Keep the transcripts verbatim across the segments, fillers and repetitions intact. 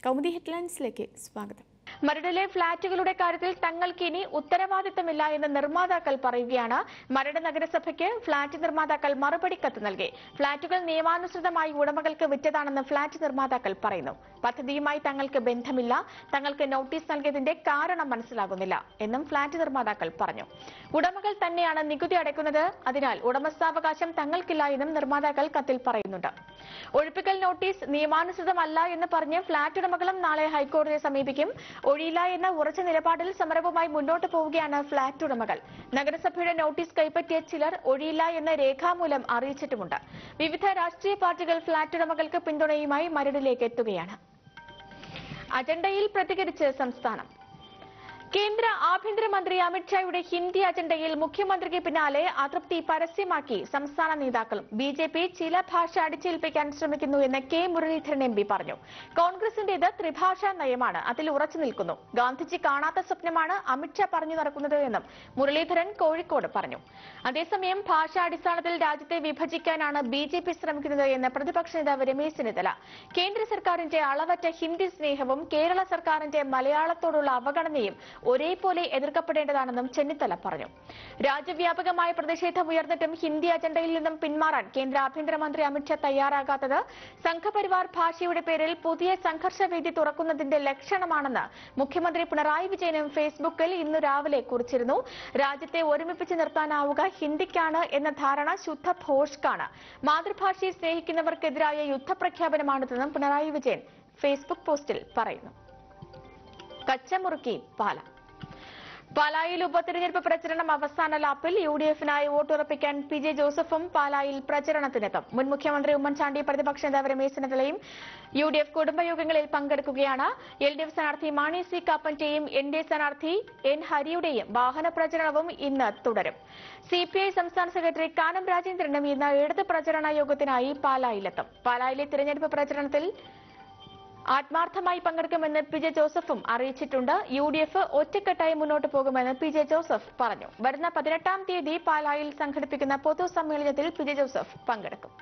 കൗമുദി ഹെഡ്ലൈൻസിലേക്ക് സ്വാഗതം. മരടിലെ ഫ്ളാറ്റുകളുടെ കാര്യത്തിൽ തങ്ങൾക്ക് ഇനി ഉത്തരവാദിത്തമില്ല എന്ന് നിർമ്മാതാക്കൾ പറയുകയാണ്. മരട് നഗരസഭയ്ക്ക് ഫ്ളാറ്റ് നിർമ്മാതാക്കൾ മറുപടി കത്ത് നൽകി. ഫ്ളാറ്റുകൾ നിയമാനുസൃതമായി ഉടമകൾക്ക് വിറ്റതാണെന്ന് ഫ്ളാറ്റ് നിർമ്മാതാക്കൾ പറയുന്നു. പദ്ധതിയുമായി തങ്ങൾക്ക് ബന്ധമില്ല, തങ്ങൾക്ക് നോട്ടീസ് നൽകിയതിന്റെ കാരണം മനസ്സിലാകുന്നില്ല എന്നും ഫ്ളാറ്റ് നിർമ്മാതാക്കൾ പറഞ്ഞു. ഉടമകൾ തന്നെയാണ് നികുതി അടയ്ക്കുന്നത്, അതിനാൽ ഉടമസ്ഥാവകാശം തങ്ങൾക്കില്ല എന്നും നിർമ്മാതാക്കൾ കത്തിൽ പറയുന്നുണ്ട്. ഒഴിപ്പിക്കൽ നോട്ടീസ് നിയമാനുസൃതമല്ല എന്ന് പറഞ്ഞ് ഫ്ളാറ്റ് ഉടമകളും നാളെ ഹൈക്കോടതിയെ സമീപിക്കും. ഒഴിയില്ല എന്ന ഉറച്ച നിലപാടിൽ സമരവുമായി മുന്നോട്ട് പോവുകയാണ് ഫ്ളാറ്റ് ഉടമകൾ. നഗരസഭയുടെ നോട്ടീസ് കൈപ്പറ്റിയ ചിലർ ഒഴിയില്ല എന്ന് രേഖാമൂലം അറിയിച്ചിട്ടുമുണ്ട്. വിവിധ രാഷ്ട്രീയ പാർട്ടികൾ ഫ്ളാറ്റ് ഉടമകൾക്ക് പിന്തുണയുമായി മരടിലേക്ക് എത്തുകയാണ്. അജണ്ടയിൽ പ്രതികരിച്ച് സംസ്ഥാനം. കേന്ദ്ര ആഭ്യന്തരമന്ത്രി അമിത്ഷായുടെ ഹിന്ദി അജണ്ടയിൽ മുഖ്യമന്ത്രിക്ക് പിന്നാലെ അതൃപ്തി പരസ്യമാക്കി സംസ്ഥാന നേതാക്കളും. ബി ജെ പി ചില ഭാഷ അടിച്ചേൽപ്പിക്കാൻ ശ്രമിക്കുന്നു എന്ന് കെ മുരളീധരൻ എം പി പറഞ്ഞു. കോൺഗ്രസിന്റേത് ത്രിഭാഷാ നയമാണ്, അതിൽ ഉറച്ചു നിൽക്കുന്നു. ഗാന്ധിജി കാണാത്ത സ്വപ്നമാണ് അമിത്ഷാ പറഞ്ഞു നടക്കുന്നത് എന്നും മുരളീധരൻ കോഴിക്കോട് പറഞ്ഞു. അതേസമയം ഭാഷാടിസ്ഥാനത്തിൽ രാജ്യത്തെ വിഭജിക്കാനാണ് ബി ജെ പി ശ്രമിക്കുന്നത് എന്ന് പ്രതിപക്ഷ നേതാവ് രമേശ് ചെന്നിത്തല. കേന്ദ്ര സർക്കാരിന്റെ അളവറ്റ ഹിന്ദി സ്നേഹവും കേരള സർക്കാരിന്റെ മലയാളത്തോടുള്ള അവഗണനയും ഒരേപോലെ എതിർക്കപ്പെടേണ്ടതാണെന്നും ചെന്നിത്തല പറഞ്ഞു. രാജ്യവ്യാപകമായ പ്രതിഷേധം ഉയർന്നിട്ടും ഹിന്ദി അജണ്ടയിൽ നിന്നും പിന്മാറാൻ കേന്ദ്ര ആഭ്യന്തരമന്ത്രി അമിത്ഷാ തയ്യാറാകാത്തത് സംഘപരിവാർ ഭാഷയുടെ പേരിൽ പുതിയ സംഘർഷവേദി തുറക്കുന്നതിന്റെ ലക്ഷണമാണെന്ന് മുഖ്യമന്ത്രി പിണറായി വിജയനും ഫേസ്ബുക്കിൽ ഇന്നു രാവിലെ കുറിച്ചിരുന്നു. രാജ്യത്തെ ഒരുമിപ്പിച്ച് നിർത്താനാവുക ഹിന്ദിക്കാണ് എന്ന ധാരണ ശുദ്ധ ഭോഷ്കാണ്. മാതൃഭാഷയെ സ്നേഹിക്കുന്നവർക്കെതിരായ യുദ്ധപ്രഖ്യാപനമാണിതെന്നും പിണറായി വിജയൻ ഫേസ്ബുക്ക് പോസ്റ്റിൽ പറയുന്നു. കച്ചമുറുക്കി പാല. പാലായിൽ ഉപതെരഞ്ഞെടുപ്പ് പ്രചരണം അവസാന ലാപ്പിൽ. യു ഡി എഫിനായി വോട്ടുറപ്പിക്കാൻ പി ജെ ജോസഫും പാലായിൽ പ്രചരണത്തിനെത്തും. മുൻ മുഖ്യമന്ത്രി ഉമ്മൻചാണ്ടി, പ്രതിപക്ഷ നേതാവ് രമേശ് ചെന്നിത്തലയും യു ഡി എഫ് കുടുംബയോഗങ്ങളിൽ പങ്കെടുക്കുകയാണ്. എൽ ഡി എഫ് സ്ഥാനാർത്ഥി മാണി സി കാപ്പന്റെയും എൻ ഡി എ സ്ഥാനാർത്ഥി എൻ ഹരിയുടെയും വാഹന പ്രചരണവും ഇന്ന് തുടരും. സി പി ഐ സംസ്ഥാന സെക്രട്ടറി കാനം രാജേന്ദ്രനും ഇന്ന് ഇടത് പ്രചരണ യോഗത്തിനായി പാലായിലെത്തും. പാലായിലെ തിരഞ്ഞെടുപ്പ് പ്രചരണത്തിൽ ആത്മാർത്ഥമായി പങ്കെടുക്കുമെന്ന് പി ജെ ജോസഫും അറിയിച്ചിട്ടുണ്ട്. യു ഡി എഫ് ഒറ്റക്കെട്ടായി മുന്നോട്ട് പോകുമെന്ന് പി ജെ ജോസഫ് പറഞ്ഞു. വരുന്ന പതിനെട്ടാം തീയതി പാലായിൽ സംഘടിപ്പിക്കുന്ന പൊതുസമ്മേളനത്തിൽ പി ജെ ജോസഫ് പങ്കെടുക്കും.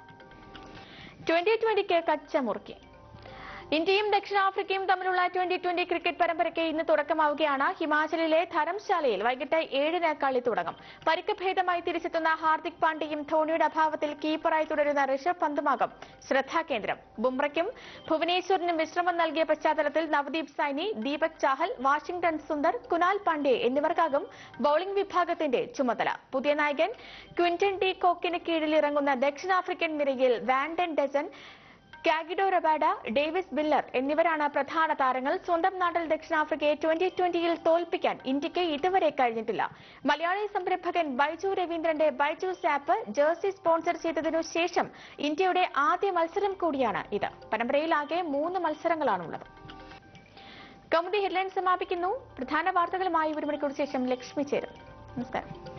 ട്വന്റി ട്വന്റിക്ക് കച്ചമുറുക്കി. ഇന്ത്യയും ദക്ഷിണാഫ്രിക്കയും തമ്മിലുള്ള ട്വന്റി ട്വന്റി ക്രിക്കറ്റ് പരമ്പരയ്ക്ക് ഇന്ന് തുടക്കമാവുകയാണ്. ഹിമാചലിലെ ധരംശാലയിൽ വൈകിട്ട് ഏഴിന് കളി തുടങ്ങും. പരിക്ക് ഭേദമായി തിരിച്ചെത്തുന്ന ഹാർദിക് പാണ്ഡ്യയും ധോണിയുടെ അഭാവത്തിൽ കീപ്പറായി തുടരുന്ന ഋഷഭ് പന്തുമാകും ശ്രദ്ധാകേന്ദ്രം. ബുംറയ്ക്കും ഭുവനേശ്വറിനും വിശ്രമം നൽകിയ പശ്ചാത്തലത്തിൽ നവദീപ് സൈനി, ദീപക് ചാഹൽ, വാഷിംഗ്ടൺ സുന്ദർ, കുനാൽ പാണ്ഡെ എന്നിവർക്കാകും ബൌളിംഗ് വിഭാഗത്തിന്റെ ചുമതല. പുതിയ നായകൻ ക്വിന്റൻ ഡി കോക്കിന് കീഴിൽ ഇറങ്ങുന്ന ദക്ഷിണാഫ്രിക്കൻ നിരയിൽ van der Dussen, Kagiso Rabada, David Miller എന്നിവരാണ് പ്രധാന താരങ്ങൾ. സ്വന്തം നാട്ടിൽ ദക്ഷിണാഫ്രിക്കയെ ട്വന്റി ട്വന്റിയിൽ തോൽപ്പിക്കാൻ ഇന്ത്യക്ക് ഇതുവരെ കഴിഞ്ഞിട്ടില്ല. മലയാളി സംരംഭകൻ ബൈജു രവീന്ദ്രന്റെ ബൈജൂസ് ആപ്പ് ജേഴ്സി സ്പോൺസർ ചെയ്തതിനു ശേഷം ഇന്ത്യയുടെ ആദ്യ മത്സരം കൂടിയാണ് ഇത്. പരമ്പരയിൽ ആകെ മൂന്ന് മത്സരങ്ങളാണുള്ളത്. കൗമുദി ഹെഡ്ലൈൻസ് സമാപിക്കുന്നു. പ്രധാന വാർത്തകളുമായി ഒരു മണിക്കൂർ ശേഷം ലക്ഷ്മി ചേരും. നമസ്കാരം.